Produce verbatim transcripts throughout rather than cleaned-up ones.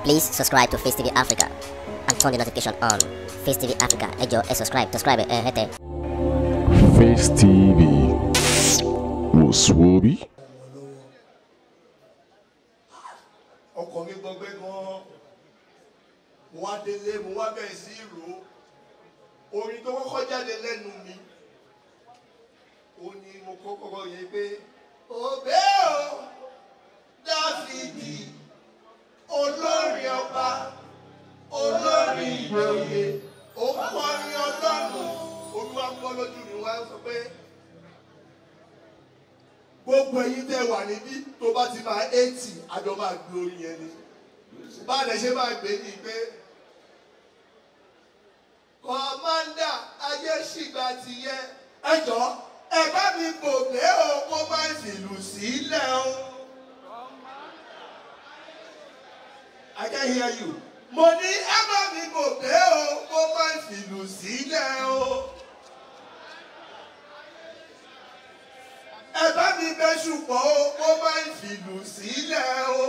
Please subscribe to Face T V Africa and turn the notification on. Face T V Africa, ẹ jọ̀ọ́ ẹ subscribe, subscribe ẹ hẹ́tẹ̀. Face T V was Swoby. Ọkọ̀ mi gbọgbẹ́ gan-an, mo wá délé, mo wá bẹ̀rẹ̀ sí ìró. Orin tó kọ́kọ́ jáde lẹ́nu mi, ó ní mo kọ́kọ́ yẹ pé òbé o Dáfídì olórin ọba olórin ìjòyè ó kọrin Ọlọ́run Olúwa gbọ́ lójú mi wá sọ pé gbogbo ẹ̀yin tẹ́ wà níbí tó bá ti máa eighty àjọ máa gbé orin yẹn ni bá lẹ ṣe máa gbé ní pé kọ̀mándà ayé ṣìgbà ti yẹ ẹjọ́ ẹ bá mi gbògbé o kó má fìlù sílẹ̀ o. I can hear you. Mo ní ẹ bá mi gbògbé o kó má fìlù sílẹ̀ o. Ẹ bá mi bẹ́ ṣùpọ̀ o kó má fìlù sílẹ̀ o.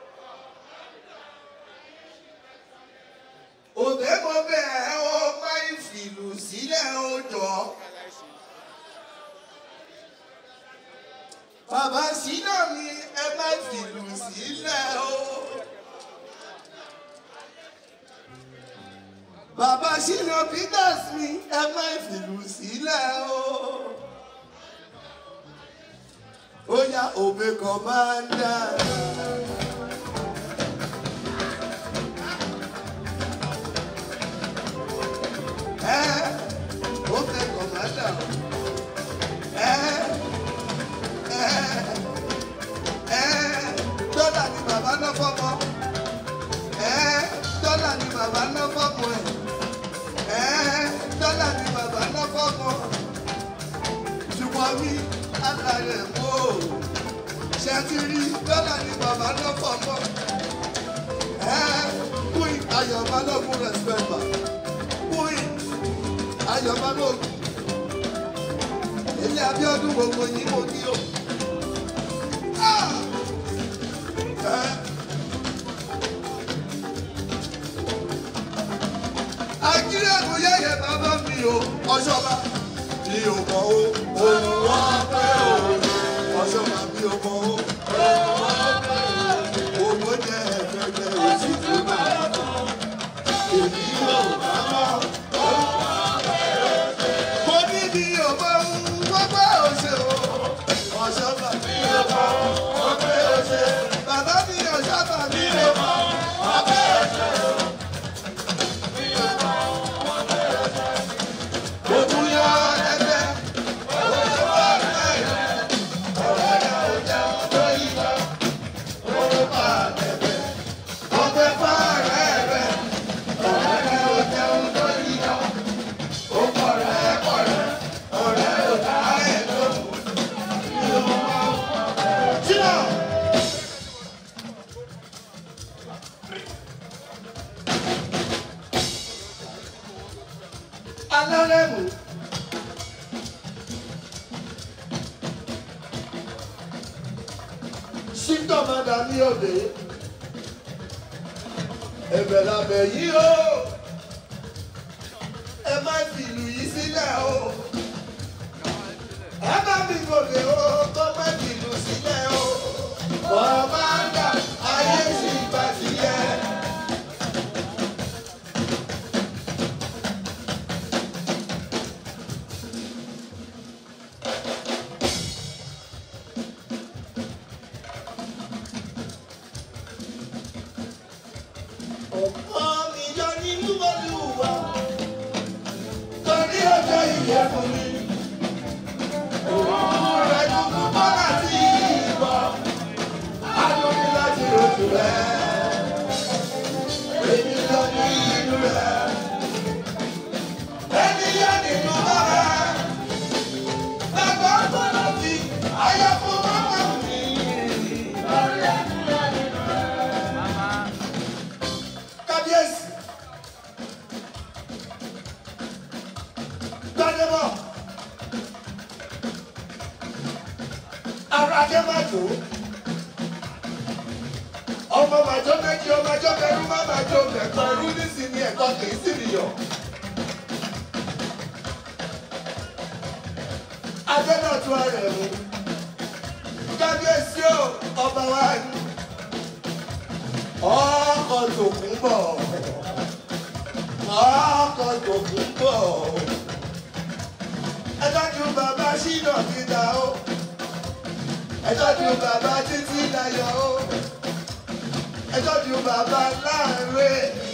Òbí mo bẹ̀ ẹ́ o má fìlù sílẹ̀ o jọ. Bàbá Ṣínà mi ẹ má fìlù sílẹ̀ o. Bàbá Ṣínà Peters mi ẹ má fìlù sílẹ̀ o. Ó yá òbí kọ̀mándà. Ẹ òbí kọ̀mándà. Ẹ ẹ ẹ dọ́là ni bàbá ná fọ́mọ. Ẹ dọ́là ni bàbá ná fọ́mọ ẹ̀. Ẹ dọ́là ni bàbá ná fọ́mọ. Ṣùgbọ́n mi àtàrẹ mọ́ o. Ṣé ti rí dọ́là ni bàbá ná fọ́mọ? Ẹ Queen Ayọ̀bálógun respect ma. Queen Ayọ̀bálógun. Ilé Abíọ́dún gbogbo yìí mo ní o. Akílẹ̀kùn yẹ̀yẹ̀ bàbá mi o, ọ̀ṣọ́ba bí o mọ̀ o, òun wọ́n pẹ́ o. Ọ̀ṣọ́ba bí o mọ̀ o, òun wọ́n pẹ́ o. Owó jẹ́ ẹ̀fẹ̀fẹ̀ òsì tó bá a mọ̀. Èmi yóò bá mọ̀, òun wọ́n pẹ́ o. Mo ní bí o mọ̀ wọ́n pẹ́ o ṣe o. Ọ̀ṣọ́ba bí o mọ̀ wọ́n pẹ́ o ṣe. Bàbá mi ọ̀ṣọ́ba bí o mọ̀ wọ́n pẹ́ o ṣe o. Alárẹ̀mú. Ṣíntọ́ máa dà ní òde. Ẹ̀bẹ̀ làbẹ̀ yìí o. Ẹ má fi ìlú yìí sílẹ̀ o. Ẹ má fi gòkè o, kó má fi ìlú sílẹ̀ o. Wọ́n máa ń dà ayé sí ìgbà tí yẹ. Ọ̀pọ̀ mi yọ nínú Olúwa, torí ọjọ́ ìyẹ́ fún mi. Òun rẹ̀ dúdú bọ́lá sí ìbọ̀, adúlé láti oṣù rẹ̀. Èmi lọ ní inú rẹ̀, ẹni yọ nínú bọ́lá. Bàbá gbọ́dọ̀ fi ayé fún bàbá mi. Kábíyèsí. Gbadebo. Ara jẹ́ máa tó. Ọmọ máa jó méjì ó máa jó mẹ́rú má máa jó mẹ́kọ́ ẹrú nísìnyí ẹ̀kọ́ kì í sì nìyọ̀. Adédọ̀tun Arẹ̀mú kábíyèsí o ọba wa ni ọkọ̀ tòkun bọ̀ ọkọ̀ tòkun bọ̀ ẹ tọ́jú bàbá Ṣínà Peter o ẹ tọ́jú bàbá Títí Láyọ̀ o ẹ tọ́jú bàbá Láńrè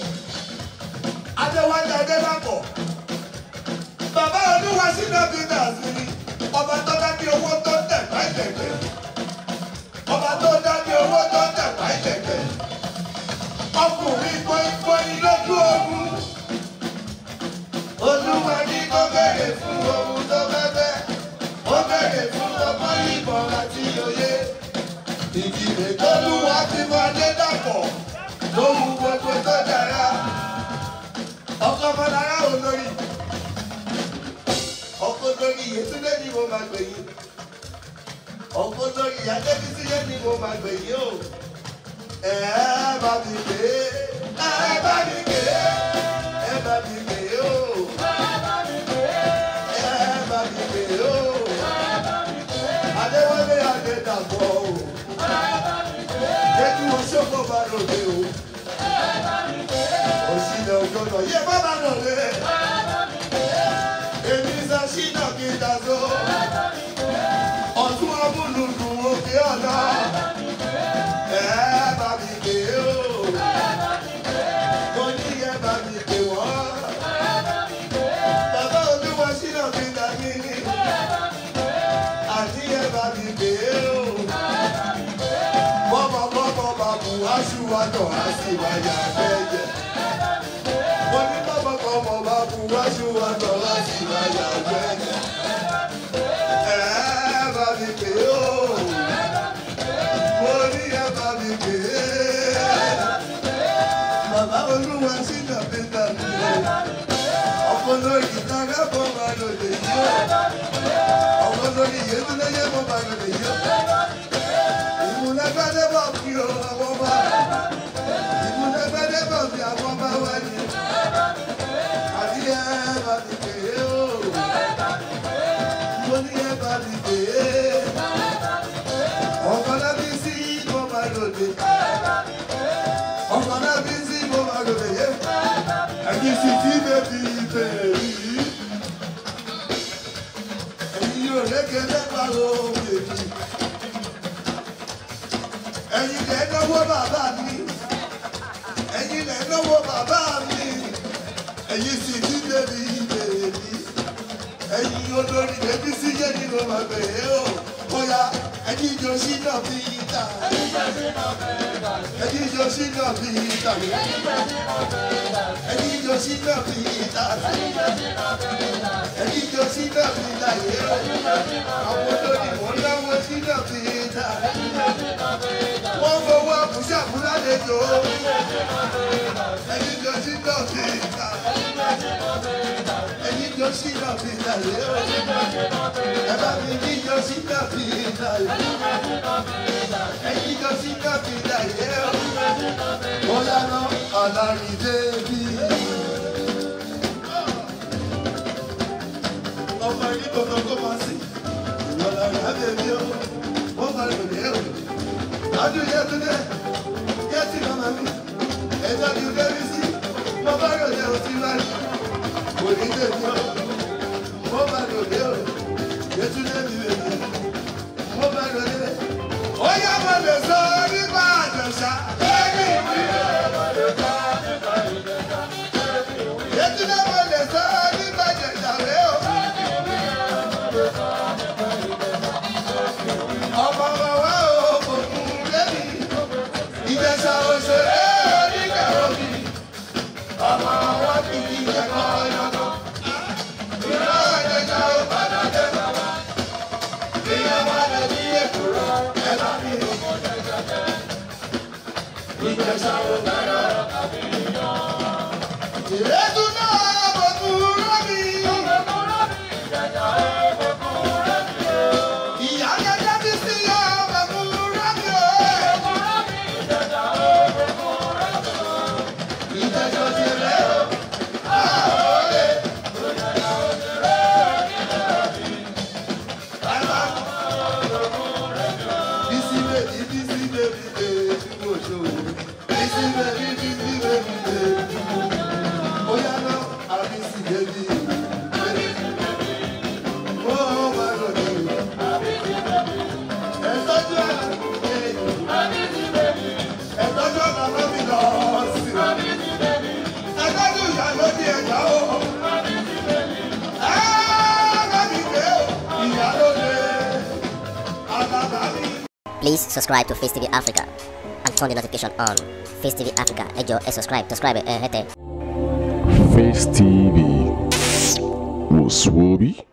Adéwálé Adélàpọ̀ bàbá Olúwa Ṣínà Peter sí ni ọba tó dá ní owó tó tẹ̀ pàìtẹ̀tẹ̀ ọba tó dá ní owó tó tẹ̀ pàìtẹ̀tẹ̀ ọkùnrin gbóngbóni lójú ogun Olúwa ní kó béèrè fún ohun tó fẹ́fẹ́ ó béèrè fún ọmọ ìbọn àti òye ìdílé tólúwa ti mọ Adédàpọ̀ lóhun gbogbo tó dára ọkọ ọmọlára olórí ọkọ lórí Yétúndé ni mo máa gbè yín ọkọ lórí Adébísí yẹn ni mo máa gbè yín o ẹ bá mi gbé ẹ bá mi gbé ẹ bá mi gbé o ẹ bá mi gbé ẹ bá mi gbé o Adéwálé Adédàpọ̀ o Jẹ́jú Oṣogbo bá lòdì o òṣìlẹ̀ òjòjò yẹ bá bá lòdì èmi sọ Ṣínà Peter so ọ̀tún ọmúlùdù òkè ọ̀nà ẹ bá mi gbé o mo ní ẹ bá mi gbé wọ́n bàbá Olúwa Ṣínà Peter mi àti ẹ bá mi gbé o bọ́mọ bọ́mọ bàbù aṣùwàtọ̀ àṣìwàyà bẹ́yẹ mo ní bọ́mọ bọ́mọ bàbù aṣùwàtọ̀ àṣìwàyà bẹ́yẹ ẹ bá mi gbé o mo ní ẹ bá mi gbé bàbá Olúwa Ṣínà Peter mi ọkọ lórí ìtàgé bọ́ máa lò lè yí o ọkọ lórí Yétúndé yé bọ́ máa lò lè yí o ìmúlẹ́gbẹ́dẹ́ bọ̀ fi o àwọn ọba ìmúlẹ́gbẹ́dẹ́ bọ̀ fi àwọn ọba wá ní àbí ẹ bá mi gbé o mo ní ẹ bá mi gbé ọkọ lábí sí bọ́ máa lò lè ọkọ lábí sí bọ́ máa lò lè yé ẹ̀yin sì ti bèbí bèbí ẹ̀yin yóò lékè lẹ́pàá o bèbí ẹ̀yin lẹ́ náwó bàbá mi ẹ̀yin lẹ́ náwó bàbá mi ẹ̀yin sì ti bèbí bèbí ẹ̀yin olórí bèbí sí yé ni mo máa bẹ̀ ẹ́ o bóyá ẹ̀yin jọ Ṣínà Peter ẹ̀yin jọ Ṣínà Peter ẹ̀yin jọ Ṣínà Peter ẹ̀yin jọ Ṣínà Peter yé o àwọn olórí wọn náwó Ṣínà Peter wọ́n fọwọ́ àbúṣàbúrà lẹ́jọ́ ẹ̀yin jọ Ṣínà Peter ẹ̀yin jọ Ṣínà Peter yé o ẹ bá mi ní jọ Ṣínà Peter ẹ̀yin jọ Ṣínà Peter yé o wọ́n lánà ọ̀làrin débi ọmọ ẹni kankan kó máa sìn ọ̀làrin àbẹ̀bí o wọ́n máa lò lé o adùn Yétúndé yẹ́tì màmá mi ẹ̀jọ̀ ni bẹ́bí sí mo bá rò lé o sí láì kò ní tèmi o mo bá rò lé o Yétúndé mi bèbí mo bá rò lé ó yá mo lè sọ nípa àjọṣà lẹ́yìn mi mo lè sọ nípa ìjẹ̀ṣà Yétúndé mo lè sọ nípa ìjẹ̀ṣà rẹ o ọmọ wa o kò mú lẹ́yìn Ìjẹ̀ṣà òṣèré oníkà òbí ọmọ wa kì í jẹ kọ́ yọkọ́ ìrọ̀ Ìjẹ̀ṣà ò gbọ́dọ̀ jẹ bàbá bí ọmọ rẹ̀ ní èkúrò ẹ bá mi ò mọ̀ jẹjẹrẹ Ìjẹ̀ṣà ò gbọ́dọ̀ kàbí yọ. ìrètú náà bò tún rọ́ mi. Ìjẹ̀ṣà ò bò tún rọ́ mi o. ìyá gẹ́gẹ́ bí sí ọmọ tún rọ́ mi o. Ìjẹ̀ṣà ò bò tún rọ́ mi. baby, mo show you. Busy baby, busy baby, baby. Oh yeah, now I'm busy baby. Oh my God, I'm busy baby. And that's why I'm busy baby. And that's why I'm not be lost. I'm busy baby. And that's why I'm not be a cow. I'm busy baby. Ah, I'm busy baby. Please subscribe to Face T V Africa and turn the notification on. Face T V Africa, ẹ jọ̀ọ́ ẹ subscribe, subscribe ẹ hẹ́tẹ̀. Face T V was Swoby.